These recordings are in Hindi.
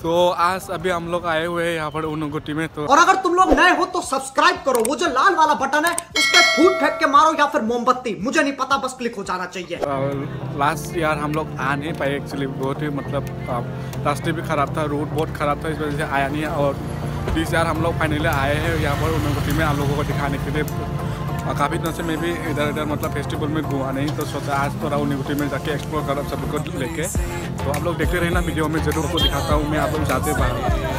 तो आज अभी हम लोग आए हुए हैं यहाँ पर ऊनुगुट्टी में। तो और अगर तुम लोग नए हो तो सब्सक्राइब करो, वो जो लाल वाला बटन है उस पर फूट फेंक के मारो या फिर मोमबत्ती, मुझे नहीं पता, बस क्लिक हो जाना चाहिए। लास्ट ईयर हम लोग आ नहीं पाए एक्चुअली, बहुत ही मतलब रास्ते भी खराब था, रूट बहुत खराब था, इस वजह से आया नहीं है। और इस यार हम लोग फाइनली आए हैं यहाँ पर ऊनुगुट्टी में आप लोगों को दिखाने के लिए। काफ़ी दिनों से मैं भी इधर उधर मतलब फेस्टिवल में घुमा नहीं, तो सोचा आज थोड़ा ऊनुगुट्टी में जाके एक्सप्लोर करो सब को लेके। तो आप लोग देखते रहना वीडियो में, जरूर को दिखाता हूँ मैं आप लोग जाते बाहर।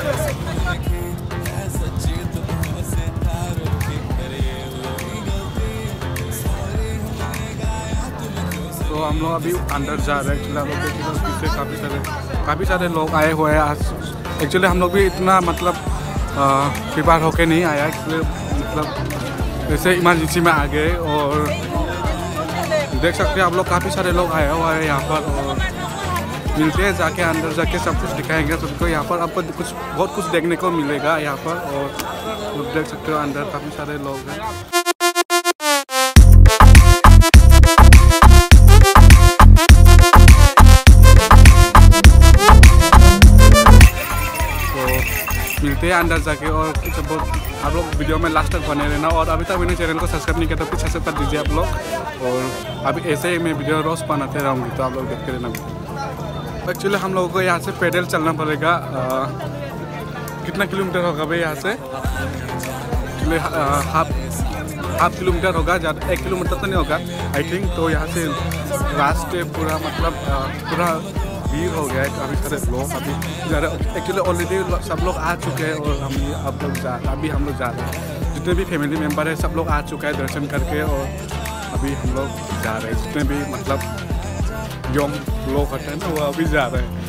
तो हम लोग अभी अंदर जा रहे हैं। एक्चुअली हम लोग देखिए पीछे काफ़ी सारे लोग आए हुए हैं आज। एक्चुअली हम लोग भी इतना मतलब प्रिपेयर होके नहीं आया, एक्चुअली मतलब जैसे इमरजेंसी में आ गए। और देख सकते हैं आप लोग काफ़ी सारे लोग आए हुए हैं यहाँ पर। और मिलते हैं जाके अंदर जाके सब कुछ दिखाएंगे सबको। यहाँ पर आपको कुछ बहुत कुछ देखने को मिलेगा यहाँ पर। और देख सकते हो अंदर काफ़ी सारे लोग हैं। मिलते हैं अंदर जाके। और कुछ बहुत आप लोग वीडियो में लास्ट तक बने रहना। और अभी तक मैंने चैनल को सब्सक्राइब नहीं किया तो प्लीज़ सब्सक्राइब कर दीजिए आप लोग। और अभी ऐसे ही मैं वीडियो रोज़ बनाते रहूँगी, तो आप लोग देखते रहना। एक्चुअली हम लोगों को यहाँ से पैदल चलना पड़ेगा। कितना किलोमीटर होगा भाई यहाँ से? एक्चुअली हाफ किलोमीटर होगा, ज़्यादा 1 किलोमीटर तो नहीं होगा आई थिंक। तो यहाँ से रास्ते पूरा मतलब पूरा भीड़ हो गया है, काफ़ी सारे लोग अभी ज़्यादा। एक्चुअली ऑलरेडी सब लोग आ चुके हैं और अभी हम लोग जा रहे हैं। जितने भी फैमिली मेम्बर है सब लोग आ चुका है दर्शन करके। और अभी हम लोग जा रहे हैं, जितने भी मतलब यंग लोग होते हैं ना वो अभी जा रहे हैं।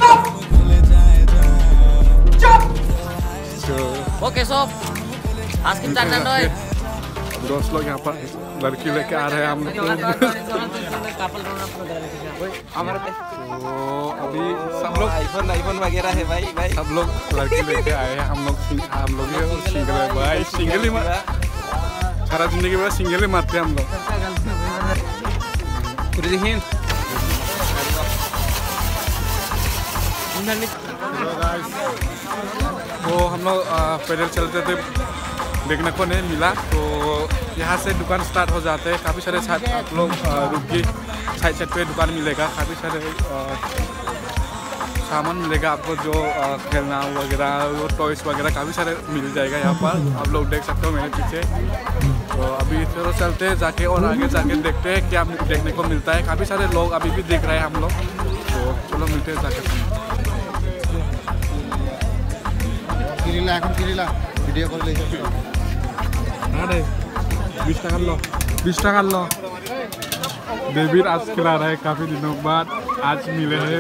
ओके सो आज कितना दोस्त लोग यहाँ पर लड़की लेके आ रहे हैं हम लोग। तो अभी सब लोग आईफोन वगैरह है भाई सब लोग लड़की लेके आए हैं। हम लोग सिंगल है भाई, सिंगल ही सारा जिंदगी में सिंगल ही मारते हैं हम लोग। तो हम लोग पैदल चलते थे, देखने को नहीं मिला। तो यहाँ से दुकान स्टार्ट हो जाते हैं। काफ़ी सारे आप लोग रुकी साइड पे दुकान मिलेगा, काफ़ी सारे सामान मिलेगा आपको, जो खेलना वगैरह वो टॉयस वगैरह काफ़ी सारे मिल जाएगा यहाँ पर। आप लोग देख सकते हो मेरे पीछे। तो अभी चलो चलते हैं जाके और आगे जाके देखते हैं क्या देखने को मिलता है। काफ़ी सारे लोग अभी भी देख रहे हैं हम लोग। तो चलो मिलते हैं जाके। वीडियो कर ले 20 टाका लो। डेविड आज खिला रहा है काफ़ी दिनों बाद, आज मिले हैं।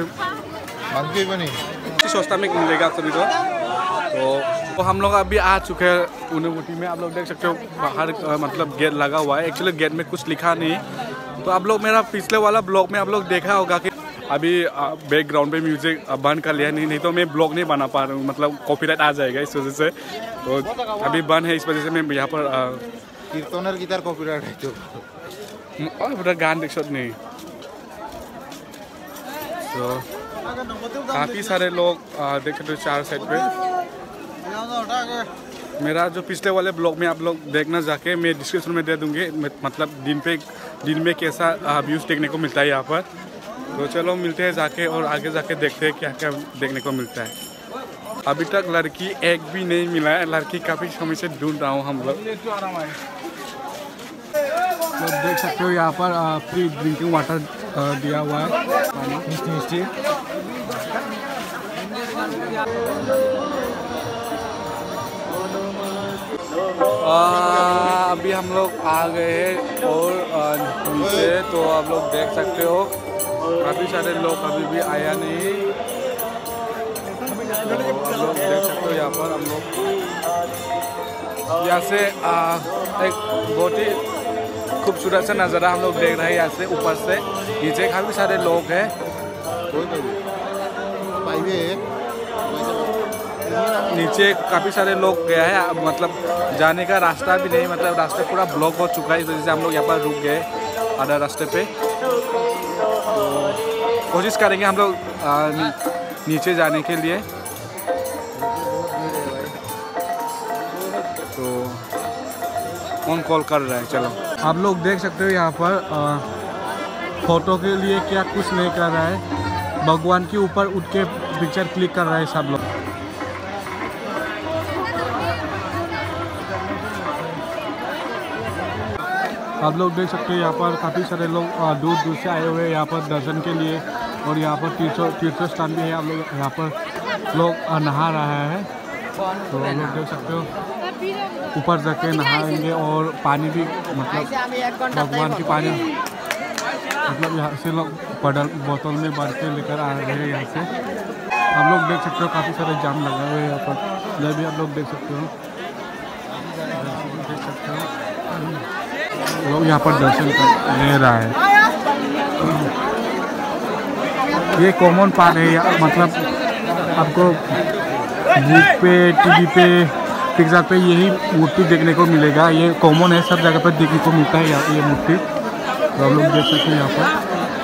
सस्ता में मिलेगा सभी को। तो हम लोग अभी आ चुके हैं ऊनुगुट्टी में। आप लोग देख सकते हो बाहर मतलब गेट लगा हुआ है। एक्चुअली गेट में कुछ लिखा नहीं। तो आप लोग मेरा पिछले वाला ब्लॉग में आप लोग देखा होगा कि अभी बैकग्राउंड पे म्यूजिक बंद कर लिया, नहीं तो मैं ब्लॉग नहीं बना पा रहा हूँ, मतलब कॉपीराइट आ जाएगा इस वजह से। तो अभी बंद है, इस वजह से मैं यहाँ पर कीर्तनर गिटार कॉपीराइट है तो गान देख सकते नहीं। तो काफ़ी सारे लोग देख सकते हो चार साइड पे। मेरा जो पिछले वाले ब्लॉग में आप लोग देखना जाके, मैं डिस्क्रिप्शन में दे दूँगी, मतलब दिन में कैसा व्यूज़ देखने को मिलता है यहाँ पर। तो चलो मिलते हैं जाके और आगे जाके देखते हैं क्या क्या देखने को मिलता है। अभी तक लड़की एक भी नहीं मिला है, लड़की काफ़ी समय से ढूंढ रहा हूँ हम लोग। तो देख सकते हो यहाँ पर फ्री ड्रिंकिंग वाटर दिया हुआ है, मिष्टी। अभी हम लोग आ गए हैं और नीचे। तो आप लोग देख सकते हो काफ़ी सारे लोग अभी भी आया नहीं। तो आप लोग देख सकते हो यहाँ पर हम लोग यहाँ से एक बहुत ही खूबसूरत सा नज़ारा हम लोग देख रहे हैं। यहाँ से ऊपर से नीचे काफ़ी सारे लोग हैं। नीचे काफ़ी सारे लोग गया है, मतलब जाने का रास्ता भी नहीं, मतलब रास्ता पूरा ब्लॉक हो चुका है। इस वजह से हम लोग यहाँ पर रुक गए आधा रास्ते पे। तो कोशिश करेंगे हम लोग नीचे जाने के लिए। तो कौन कॉल कर रहा है? चलो आप लोग देख सकते हो यहाँ पर फोटो के लिए क्या कुछ नहीं कर रहा है, भगवान के ऊपर उठ के पिक्चर क्लिक कर रहा है सब लोग। आप लोग देख सकते हो यहाँ पर काफ़ी सारे लोग दूर दूर से आए हुए हैं यहाँ पर दर्शन के लिए। और यहाँ पर तीर्थ स्थान भी है। आप लोग यहाँ पर लोग नहा रहा है, तो आप लोग देख सकते हो ऊपर जाके नहाएंगे। और पानी भी मतलब भगवान की पानी मतलब यहाँ से लोग बोतल में भर के लेकर आ रहे हैं यहाँ से। आप लोग देख सकते हो काफ़ी सारे जाम लगे हुए हैं यहाँ पर, जब भी आप लोग देख सकते हो लोग यहाँ पर दर्शन कर ले रहा है। ये कॉमन पार्ट है, मतलब आपको बुक पे टीवी पे पिक्चर पे यही मूर्ति देखने को मिलेगा। ये कॉमन है, सब जगह पर देखने को मिलता है ये मूर्ति। तो हम लोग देख सकते हैं यहाँ पर।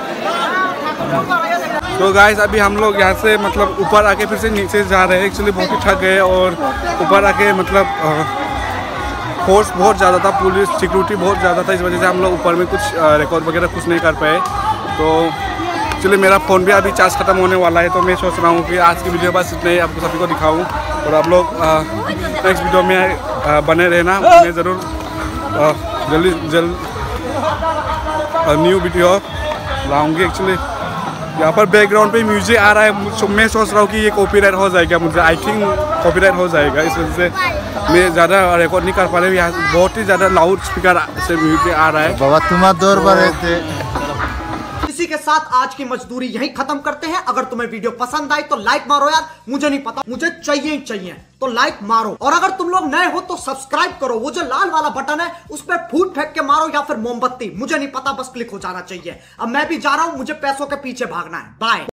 तो गाइस अभी हम लोग यहाँ से मतलब ऊपर आके फिर से नीचे जा रहे हैं। एक्चुअली बहुत ही थक गए और ऊपर आके मतलब फोर्स बहुत ज़्यादा था, पुलिस सिक्योरिटी बहुत ज़्यादा था, इस वजह से हम लोग ऊपर में कुछ रिकॉर्ड वगैरह कुछ नहीं कर पाए। तो एक्चुअली मेरा फ़ोन भी अभी चार्ज ख़त्म होने वाला है, तो मैं सोच रहा हूँ कि आज की वीडियो बस इतने ही आपको सभी को दिखाऊँ। और आप लोग नेक्स्ट वीडियो में बने रहना, मैं ज़रूर जल्द न्यू वीडियो लाऊंगी। एक्चुअली यहाँ पर बैकग्राउंड पे म्यूजिक आ रहा है, मैं सोच रहा हूँ कि ये कॉपीराइट हो जाएगा, मुझे आई थिंक कॉपीराइट हो जाएगा, इस वजह से मैं ज़्यादा रिकॉर्ड नहीं कर पा रही। यहाँ बहुत ही ज़्यादा लाउड स्पीकर से म्यूजिक आ रहा है। बाबा तुम्हारा दौर पर थे। इसी के साथ आज की मजदूरी यहीं खत्म करते हैं। अगर तुम्हें वीडियो पसंद आई तो लाइक मारो यार, मुझे नहीं पता, मुझे चाहिए ही चाहिए, तो लाइक मारो। और अगर तुम लोग नए हो तो सब्सक्राइब करो, वो जो लाल वाला बटन है उस पर फूट फेंक के मारो या फिर मोमबत्ती, मुझे नहीं पता, बस क्लिक हो जाना चाहिए। अब मैं भी जा रहा हूं, मुझे पैसों के पीछे भागना है। बाय।